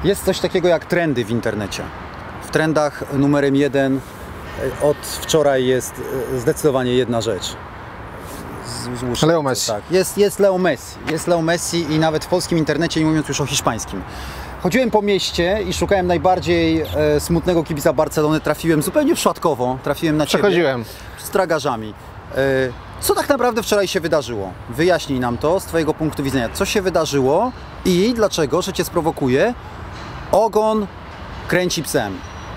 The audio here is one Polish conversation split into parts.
Jest coś takiego jak trendy w internecie. W trendach numerem 1 od wczoraj jest zdecydowanie jedna rzecz. Leo Messi. Tak. Jest Leo Messi. Jest Leo Messi i nawet w polskim internecie, nie mówiąc już o hiszpańskim. Chodziłem po mieście i szukałem najbardziej smutnego kibica Barcelony. Trafiłem zupełnie przypadkowo. Trafiłem na ciebie. Przechodziłem. Z tragarzami. Co tak naprawdę wczoraj się wydarzyło? Wyjaśnij nam to z twojego punktu widzenia. Co się wydarzyło i dlaczego, że cię sprowokuje, ogon kręci psem?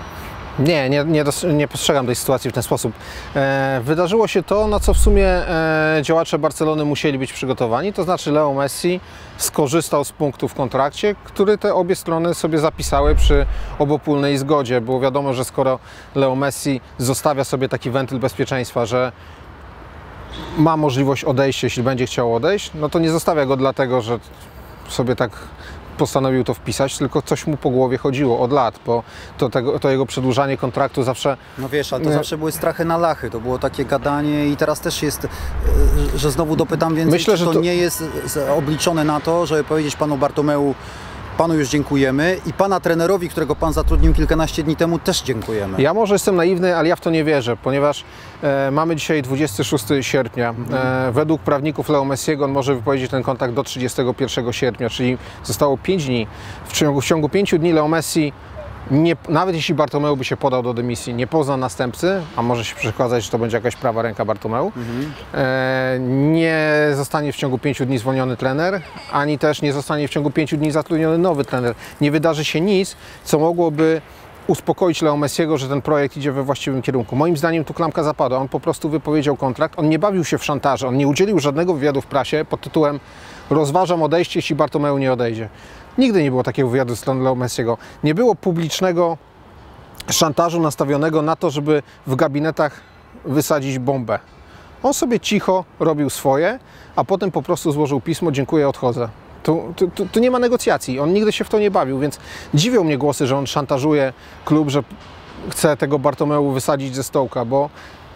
Nie postrzegam tej sytuacji w ten sposób. Wydarzyło się to, na co w sumie działacze Barcelony musieli być przygotowani, to znaczy Leo Messi skorzystał z punktu w kontrakcie, który te obie strony sobie zapisały przy obopólnej zgodzie. Było wiadomo, że skoro Leo Messi zostawia sobie taki wentyl bezpieczeństwa, że ma możliwość odejścia, jeśli będzie chciał odejść, no to nie zostawia go dlatego, że sobie tak postanowił to wpisać, tylko coś mu po głowie chodziło od lat, bo to jego przedłużanie kontraktu zawsze... No wiesz, ale to zawsze były strachy na lachy, to było takie gadanie i teraz też jest, że znowu dopytam więcej, myślę, że to nie jest obliczone na to, żeby powiedzieć panu Bartomeu, panu już dziękujemy i pana trenerowi, którego pan zatrudnił kilkanaście dni temu, też dziękujemy. Ja może jestem naiwny, ale ja w to nie wierzę, ponieważ mamy dzisiaj 26 sierpnia. Według prawników Leo Messiego on może wypowiedzieć ten kontrakt do 31 sierpnia, czyli zostało 5 dni. W ciągu 5 dni Leo Messi, nawet jeśli Bartomeu by się podał do dymisji, nie pozna następcy, a może się przekazać, że to będzie jakaś prawa ręka Bartomeu, nie zostanie w ciągu 5 dni zwolniony trener, ani też nie zostanie w ciągu 5 dni zatrudniony nowy trener. Nie wydarzy się nic, co mogłoby uspokoić Leo Messiego, że ten projekt idzie we właściwym kierunku. Moim zdaniem tu klamka zapadła. On po prostu wypowiedział kontrakt, on nie bawił się w szantaże, on nie udzielił żadnego wywiadu w prasie pod tytułem rozważam odejście, jeśli Bartomeu nie odejdzie. Nigdy nie było takiego wywiadu ze strony Leo Messiego. Nie było publicznego szantażu nastawionego na to, żeby w gabinetach wysadzić bombę. On sobie cicho robił swoje, a potem po prostu złożył pismo, dziękuję, odchodzę. Tu nie ma negocjacji, on nigdy się w to nie bawił, więc dziwią mnie głosy, że on szantażuje klub, że chce tego Bartomeu wysadzić ze stołka, bo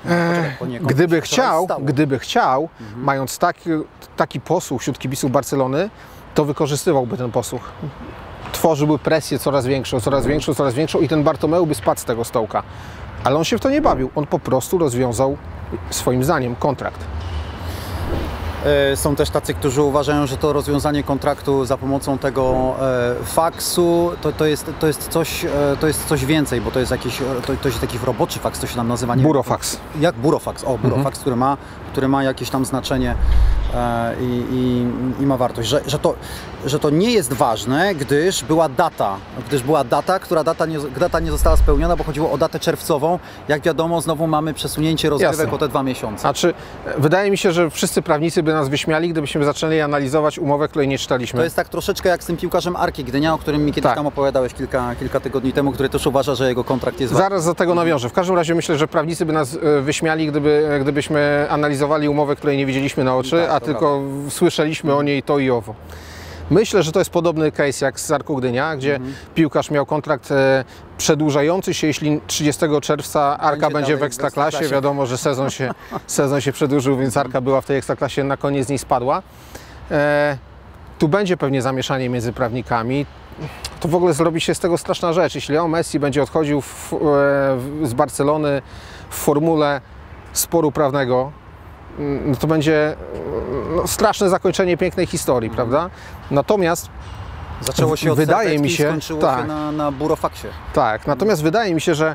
gdyby chciał, mając taki posłuch wśród kibiców Barcelony, to wykorzystywałby ten posłuch. Tworzyłby presję coraz większą i ten Bartomeu by spadł z tego stołka. Ale on się w to nie bawił, on po prostu rozwiązał swoim zdaniem kontrakt. Są też tacy, którzy uważają, że to rozwiązanie kontraktu za pomocą tego faksu to jest coś więcej, bo to jest jakiś roboczy faks, to się tam nazywa. Nie Burofax. Jak burofax? O, burofax, który ma jakieś tam znaczenie i ma wartość. Że to nie jest ważne, gdyż była data, która data nie została spełniona, bo chodziło o datę czerwcową. Jak wiadomo, znowu mamy przesunięcie rozgrywek o te 2 miesiące. Znaczy, wydaje mi się, że wszyscy prawnicy by nas wyśmiali, gdybyśmy zaczęli analizować umowę, której nie czytaliśmy. To jest tak troszeczkę jak z tym piłkarzem Arki Gdynia, o którym mi kiedyś tam opowiadałeś kilka tygodni temu, który też uważa, że jego kontrakt jest ważny. Zaraz do tego nawiążę. W każdym razie myślę, że prawnicy by nas wyśmiali, gdybyśmy analizowali umowę, której nie widzieliśmy na oczy, a tylko słyszeliśmy o niej to i owo. Myślę, że to jest podobny case jak z Arką Gdynia, gdzie piłkarz miał kontrakt przedłużający się, jeśli 30 czerwca Arka będzie w Ekstraklasie. Wiadomo, że sezon się przedłużył, więc Arka była w tej Ekstraklasie, na koniec z niej spadła. Tu będzie pewnie zamieszanie między prawnikami. To w ogóle zrobi się z tego straszna rzecz. Jeśli Leo Messi będzie odchodził z Barcelony w formule sporu prawnego, no to będzie straszne zakończenie pięknej historii, prawda? Natomiast zaczęło się od wydaje mi się, skończyło się na burofaksie. Tak, natomiast wydaje mi się, że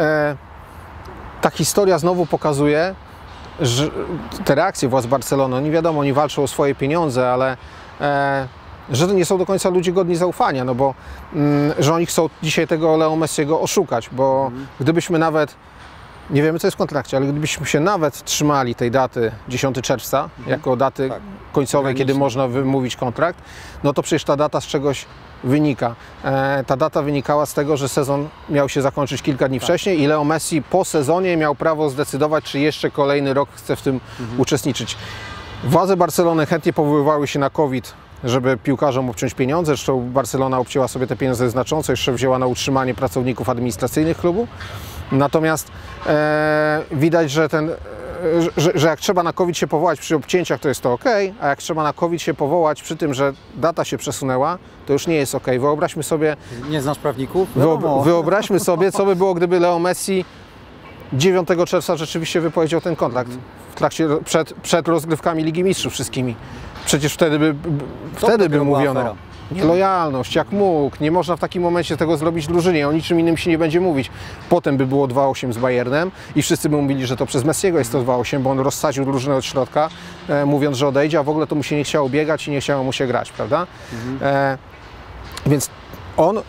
ta historia znowu pokazuje, że te reakcje władz Barcelony, oni wiadomo, oni walczą o swoje pieniądze, ale że to nie są do końca ludzie godni zaufania, no bo że oni chcą dzisiaj tego Leo Messiego oszukać, bo gdybyśmy nawet, nie wiemy co jest w kontrakcie, ale gdybyśmy się nawet trzymali tej daty 10 czerwca jako daty końcowej, kiedy można wymówić kontrakt, no to przecież ta data z czegoś wynika. Ta data wynikała z tego, że sezon miał się zakończyć kilka dni wcześniej i Leo Messi po sezonie miał prawo zdecydować, czy jeszcze kolejny rok chce w tym uczestniczyć. Władze Barcelony chętnie powoływały się na COVID, żeby piłkarzom obciąć pieniądze. Zresztą Barcelona obcięła sobie te pieniądze znacząco, jeszcze wzięła na utrzymanie pracowników administracyjnych klubu. Natomiast widać, że ten że jak trzeba na COVID się powołać przy obcięciach, to jest to ok, a jak trzeba na COVID się powołać przy tym, że data się przesunęła, to już nie jest ok. Wyobraźmy sobie... Nie znasz prawników? Wyobraźmy sobie, co by było, gdyby Leo Messi 9 czerwca rzeczywiście wypowiedział ten kontrakt w trakcie, przed rozgrywkami Ligi Mistrzów wszystkimi. Przecież wtedy by mówiono. Afera. Nielojalność, jak mógł, nie można w takim momencie tego zrobić drużynie, o niczym innym się nie będzie mówić. Potem by było 2-8 z Bayernem i wszyscy by mówili, że to przez Messiego jest to 2-8, bo on rozsadził drużynę od środka, mówiąc, że odejdzie, a w ogóle to mu się nie chciało biegać i nie chciało mu się grać, prawda? Więc on,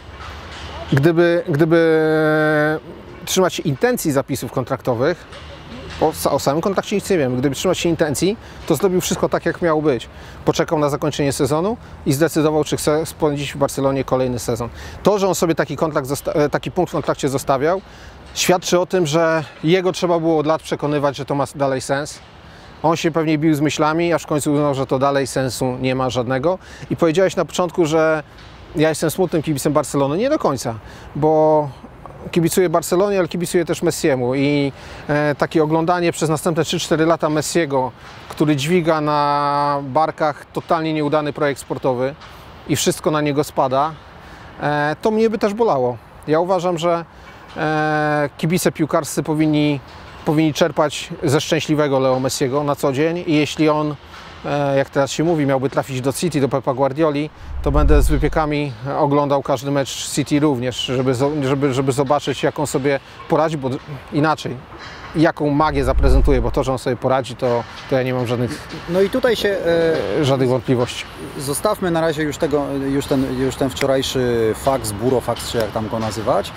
gdyby trzymać się intencji zapisów kontraktowych, o samym kontrakcie nic nie wiem. Gdyby trzymać się intencji, to zrobił wszystko tak, jak miało być. Poczekał na zakończenie sezonu i zdecydował, czy chce spędzić w Barcelonie kolejny sezon. To, że on sobie taki punkt w kontrakcie zostawiał, świadczy o tym, że jego trzeba było od lat przekonywać, że to ma dalej sens. On się pewnie bił z myślami, aż w końcu uznał, że to dalej sensu nie ma żadnego. I powiedziałeś na początku, że ja jestem smutnym kibicem Barcelony. Nie do końca, bo kibicuję Barcelonie, ale kibicuję też Messiemu i takie oglądanie przez następne 3-4 lata Messiego, który dźwiga na barkach totalnie nieudany projekt sportowy i wszystko na niego spada, to mnie by też bolało. Ja uważam, że kibice piłkarscy powinni czerpać ze szczęśliwego Leo Messiego na co dzień i jeśli on, jak teraz się mówi, miałby trafić do City, do Pepa Guardioli, to będę z wypiekami oglądał każdy mecz City również, żeby zobaczyć, jak on sobie poradzi, bo inaczej, jaką magię zaprezentuje, bo to, że on sobie poradzi, to ja nie mam żadnych, no i tutaj się żadnych wątpliwości. Zostawmy na razie już ten wczorajszy faks, burofax, czy jak tam go nazywać.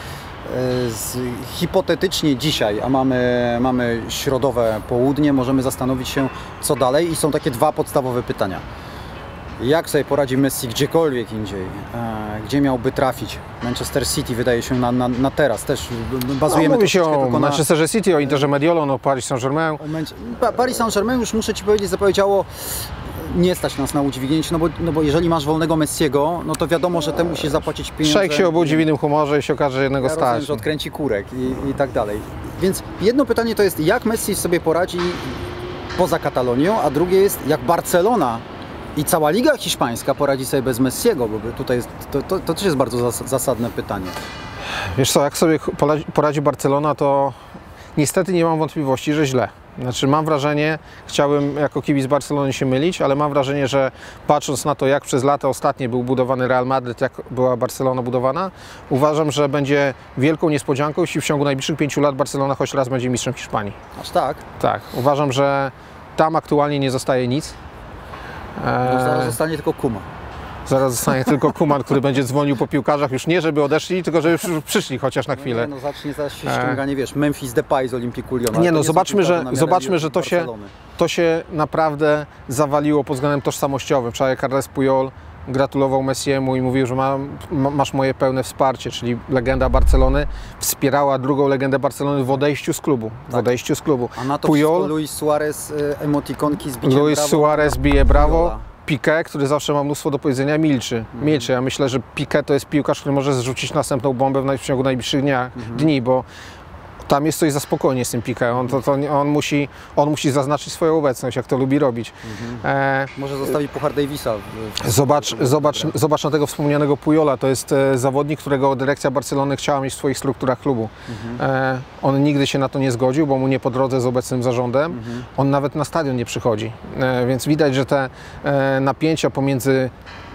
Hipotetycznie dzisiaj, a mamy środowe południe, możemy zastanowić się, co dalej i są takie dwa podstawowe pytania. Jak sobie poradzi Messi gdziekolwiek indziej? Gdzie miałby trafić? Manchester City wydaje się na teraz też bazujemy mówi się o Manchesterze City, o Interze Mediolanu, o Paris Saint-Germain. Paris Saint-Germain już muszę Ci powiedzieć, zapowiedziało, nie stać nas na udźwignięcie, no bo jeżeli masz wolnego Messiego, no to wiadomo, że temu musisz zapłacić pieniądze. Szejk się obudzi w innym humorze i się okaże, że jednego stać. Rozumiem, że odkręci kurek i tak dalej. Więc jedno pytanie to jest, jak Messi sobie poradzi poza Katalonią, a drugie jest, jak Barcelona i cała Liga Hiszpańska poradzi sobie bez Messiego, bo tutaj jest, to też jest bardzo zasadne pytanie. Wiesz co, jak sobie poradzi Barcelona, to niestety nie mam wątpliwości, że źle. Znaczy mam wrażenie, chciałbym jako kibic Barcelony się mylić, ale mam wrażenie, że patrząc na to, jak przez lata ostatnie był budowany Real Madryt, jak była Barcelona budowana, uważam, że będzie wielką niespodzianką, jeśli w ciągu najbliższych 5 lat Barcelona choć raz będzie mistrzem Hiszpanii. Aż tak? Tak, uważam, że tam aktualnie nie zostaje nic. No, zaraz zostanie tylko Koeman. Zaraz zostanie tylko Koeman, który będzie dzwonił po piłkarzach, już nie żeby odeszli, tylko żeby przyszli chociaż na chwilę. No zacznie zaś się ściąganie, wiesz, Memphis Depay z Olympiku Lyonu. Nie no, zobaczmy, że to się naprawdę zawaliło pod względem tożsamościowym. Wczoraj Carles Puyol gratulował Messiemu i mówił, że masz moje pełne wsparcie, czyli legenda Barcelony wspierała drugą legendę Barcelony w odejściu z klubu. A na to Puyol, Luis Suarez, emotikonki z biciem Luis brawo, Suarez bije brawo. Piqué, który zawsze ma mnóstwo do powiedzenia, milczy. Ja myślę, że Piqué to jest piłkarz, który może zrzucić następną bombę w ciągu najbliższych dni, bo tam jest coś za spokojnie z tym Piqué. On musi zaznaczyć swoją obecność, jak to lubi robić. Może zostawi Puchar Davisa. Zobacz na tego wspomnianego Pujola. To jest zawodnik, którego dyrekcja Barcelony chciała mieć w swoich strukturach klubu. On nigdy się na to nie zgodził, bo mu nie po drodze z obecnym zarządem. On nawet na stadion nie przychodzi. Więc widać, że te napięcia pomiędzy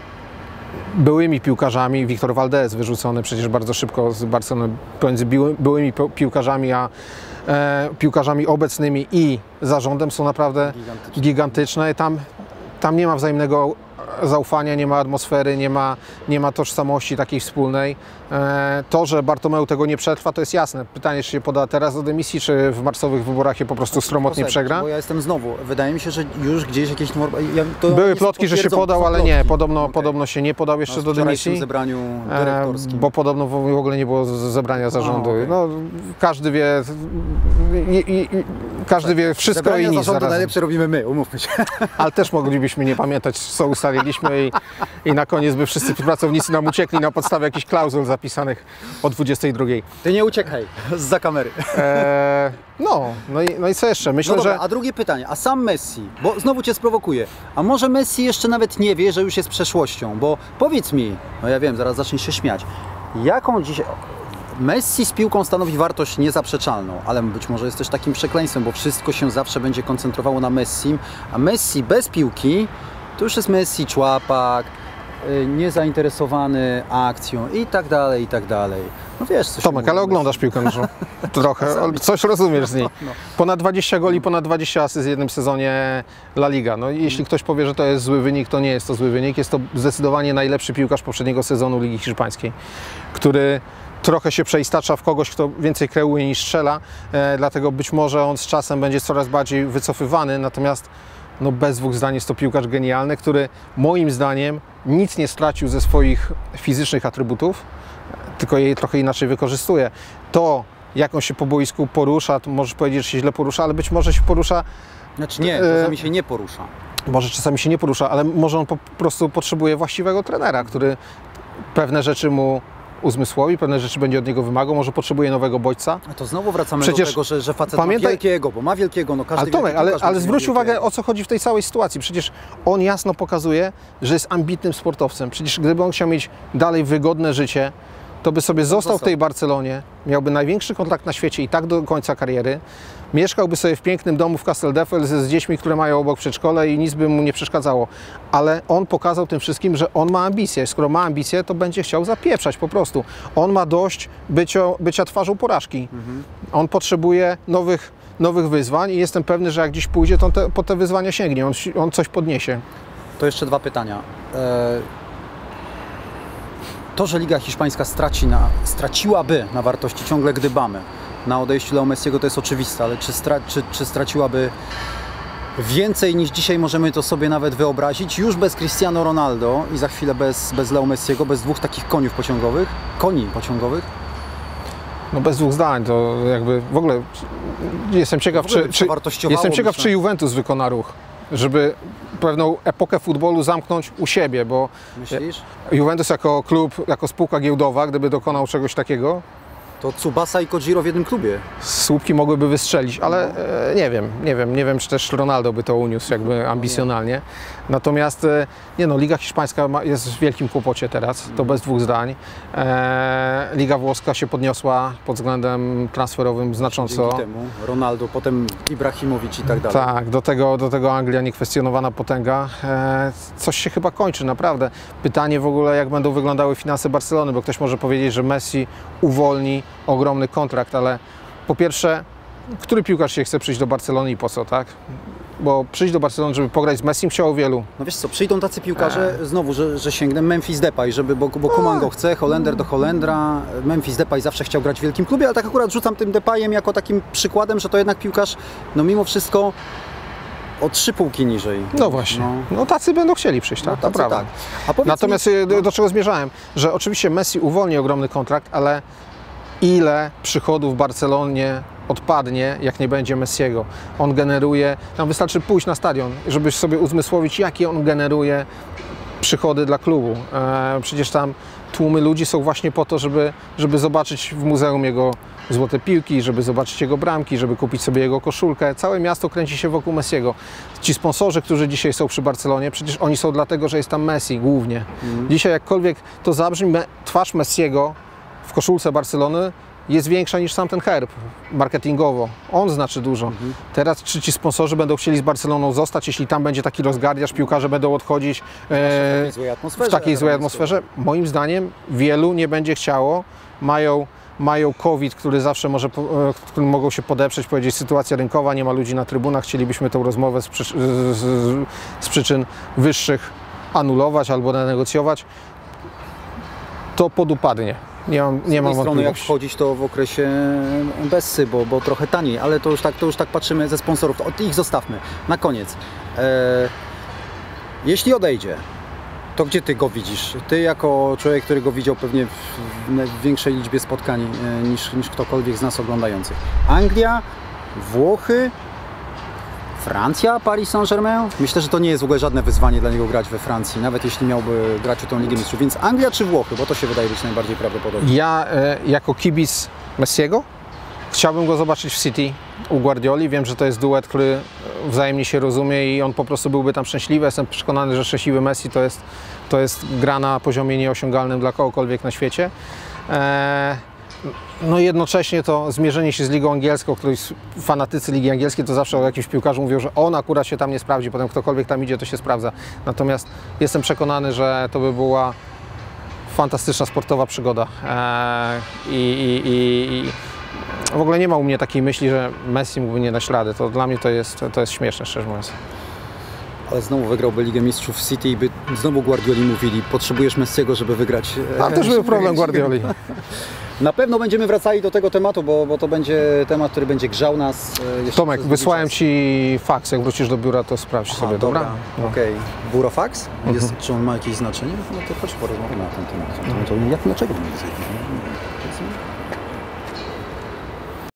byłymi piłkarzami, Victor Valdés wyrzucony przecież bardzo szybko z Barcelony, pomiędzy byłymi piłkarzami a piłkarzami obecnymi i zarządem są naprawdę gigantyczne. Tam nie ma wzajemnego zaufania, nie ma atmosfery, nie ma tożsamości takiej wspólnej. To, że Bartomeu tego nie przetrwa, to jest jasne. Pytanie, czy się poda teraz do dymisji, czy w marcowych wyborach je po prostu sromotnie przegra? Bo ja jestem znowu, wydaje mi się, że już gdzieś jakieś... Były plotki, że się podał, ale nie, podobno się nie podał jeszcze do dymisji. W zebraniu dyrektorskim. Bo podobno w ogóle nie było zebrania zarządu. No, każdy wie, każdy wie wszystko i nic zarazem. Najlepsze robimy my, umówmy się. Ale też moglibyśmy nie pamiętać, co ustaliliśmy i na koniec by wszyscy pracownicy nam uciekli na podstawie jakichś klauzul zapisanych o 22. Ty nie uciekaj zza kamery. No i co jeszcze? Myślę, dobra, że... A drugie pytanie, a sam Messi, bo znowu Cię sprowokuję, a może Messi jeszcze nawet nie wie, że już jest przeszłością, bo powiedz mi, no ja wiem, zaraz zaczniesz się śmiać, jaką dzisiaj... Messi z piłką stanowi wartość niezaprzeczalną, ale być może jest też takim przekleństwem, bo wszystko się zawsze będzie koncentrowało na Messim, a Messi bez piłki to już jest Messi człapak, niezainteresowany akcją i tak dalej, i tak dalej. No wiesz, coś Tomek, ale oglądasz piłkę nożną. Trochę, coś rozumiesz z niej. Ponad 20 goli, ponad 20 asyst w jednym sezonie La Liga. No i jeśli ktoś powie, że to jest zły wynik, to nie jest to zły wynik. Jest to zdecydowanie najlepszy piłkarz poprzedniego sezonu Ligi Hiszpańskiej, który trochę się przeistacza w kogoś, kto więcej kreuje niż strzela, dlatego być może on z czasem będzie coraz bardziej wycofywany, natomiast no bez dwóch zdań jest to piłkarz genialny, który moim zdaniem nic nie stracił ze swoich fizycznych atrybutów, tylko je trochę inaczej wykorzystuje. To, jak on się po boisku porusza, to możesz powiedzieć, że się źle porusza, ale być może się porusza... Znaczy nie, czasami się nie porusza. Może czasami się nie porusza, ale może on po prostu potrzebuje właściwego trenera, który pewne rzeczy mu uzmysłowi, pewne rzeczy będzie od niego wymagał, może potrzebuje nowego bodźca. A to znowu wracamy do tego, że facet ma wielkiego, bo ma wielkiego, no każdy... Ale Tomek, ale zwróć uwagę, o co chodzi w tej całej sytuacji. Przecież on jasno pokazuje, że jest ambitnym sportowcem. Przecież gdyby on chciał mieć dalej wygodne życie, to by sobie został w tej Barcelonie, miałby największy kontrakt na świecie i tak do końca kariery, mieszkałby sobie w pięknym domu w Casteldefels z dziećmi, które mają obok przedszkole i nic by mu nie przeszkadzało. Ale on pokazał tym wszystkim, że on ma ambicje. Skoro ma ambicje, to będzie chciał zapieprzać po prostu. On ma dość bycia twarzą porażki. On potrzebuje nowych wyzwań i jestem pewny, że jak dziś pójdzie, to on po te wyzwania sięgnie. On coś podniesie. To jeszcze dwa pytania. To, że Liga Hiszpańska straciłaby na wartości, ciągle gdybamy. Na odejściu Leo Messiego to jest oczywiste, ale czy straciłaby więcej niż dzisiaj możemy to sobie nawet wyobrazić? Już bez Cristiano Ronaldo i za chwilę bez Leo Messiego, bez dwóch takich koni pociągowych? No bez dwóch zdań, to jakby w ogóle jestem ciekaw, czy Juventus wykona ruch, żeby pewną epokę futbolu zamknąć u siebie, bo myślisz? Juventus jako klub, jako spółka giełdowa, gdyby dokonał czegoś takiego, to Tsubasa i Kojiro w jednym klubie. Słupki mogłyby wystrzelić, ale nie wiem, czy też Ronaldo by to uniósł jakby ambicjonalnie. Natomiast Liga Hiszpańska jest w wielkim kłopocie teraz, to bez dwóch zdań. Liga włoska się podniosła pod względem transferowym znacząco. Dzięki temu Ronaldo, potem Ibrahimowicz i tak dalej. Tak, do tego Anglia niekwestionowana potęga. Coś się chyba kończy, naprawdę. Pytanie w ogóle, jak będą wyglądały finanse Barcelony, bo ktoś może powiedzieć, że Messi uwolni ogromny kontrakt, ale po pierwsze, który piłkarz się chce przyjść do Barcelony i po co, tak? Bo przyjść do Barcelony, żeby pograć z Messim, chciało wielu. No wiesz co, przyjdą tacy piłkarze, znowu, że sięgnę Memphis Depay, bo Koeman go chce, Holender do Holendra. Memphis Depay zawsze chciał grać w wielkim klubie, ale tak akurat rzucam tym Depayem jako takim przykładem, że to jednak piłkarz, no mimo wszystko o 3 półki niżej. No właśnie, no tacy będą chcieli przyjść, tak? No, tacy, tak. A natomiast do czego zmierzałem? Że oczywiście Messi uwolni ogromny kontrakt, ale ile przychodów w Barcelonie odpadnie, jak nie będzie Messiego. On generuje, tam wystarczy pójść na stadion, żeby sobie uzmysłowić, jakie on generuje przychody dla klubu. Przecież tam tłumy ludzi są właśnie po to, żeby zobaczyć w muzeum jego złote piłki, żeby zobaczyć jego bramki, żeby kupić sobie jego koszulkę. Całe miasto kręci się wokół Messiego. Ci sponsorzy, którzy dzisiaj są przy Barcelonie, przecież oni są dlatego, że jest tam Messi głównie. Dzisiaj jakkolwiek to zabrzmi, twarz Messiego w koszulce Barcelony jest większa niż sam ten herb marketingowo. On znaczy dużo. Teraz czy ci sponsorzy będą chcieli z Barceloną zostać, jeśli tam będzie taki rozgardiaż, piłkarze będą odchodzić w takiej złej atmosferze? Moim zdaniem wielu nie będzie chciało. Mają COVID, który zawsze którym mogą się podeprzeć, powiedzieć sytuacja rynkowa, nie ma ludzi na trybunach, chcielibyśmy tę rozmowę z przyczyn wyższych anulować albo renegocjować. To podupadnie. Nie mam wątpliwości. Jak wchodzić, to w okresie Bessy, bo trochę taniej, ale to już tak patrzymy ze sponsorów, to ich zostawmy. Na koniec. Jeśli odejdzie, to gdzie ty go widzisz? Ty jako człowiek, który go widział pewnie w większej liczbie spotkań niż ktokolwiek z nas oglądających. Anglia, Włochy, Francja, Paris Saint-Germain? Myślę, że to nie jest w ogóle żadne wyzwanie dla niego grać we Francji, nawet jeśli miałby grać o tą Ligę Mistrzów. Więc Anglia czy Włochy? Bo to się wydaje być najbardziej prawdopodobne. Ja jako kibic Messiego chciałbym go zobaczyć w City u Guardioli. Wiem, że to jest duet, który wzajemnie się rozumie i on po prostu byłby tam szczęśliwy. Jestem przekonany, że szczęśliwy Messi to jest gra na poziomie nieosiągalnym dla kogokolwiek na świecie. No jednocześnie to zmierzenie się z Ligą Angielską, której fanatycy Ligi Angielskiej to zawsze o jakimś piłkarzu mówią, że on akurat się tam nie sprawdzi, potem ktokolwiek tam idzie, to się sprawdza. Natomiast jestem przekonany, że to by była fantastyczna sportowa przygoda i w ogóle nie ma u mnie takiej myśli, że Messi mógłby nie dać rady. To dla mnie to jest śmieszne, szczerze mówiąc. Ale znowu wygrałby Ligę Mistrzów w City i by znowu Guardioli mówili, potrzebujesz Messiego, żeby wygrać. Tam też był problem Guardioli. Na pewno będziemy wracali do tego tematu, bo to będzie temat, który będzie grzał nas. Tomek, wysłałem Ci faks, jak wrócisz do biura, to sprawdź sobie, dobra? No. Okej. Burofax? Czy on ma jakieś znaczenie? No to chodź porozmawiamy na ten temat. Dlaczego nie widzę?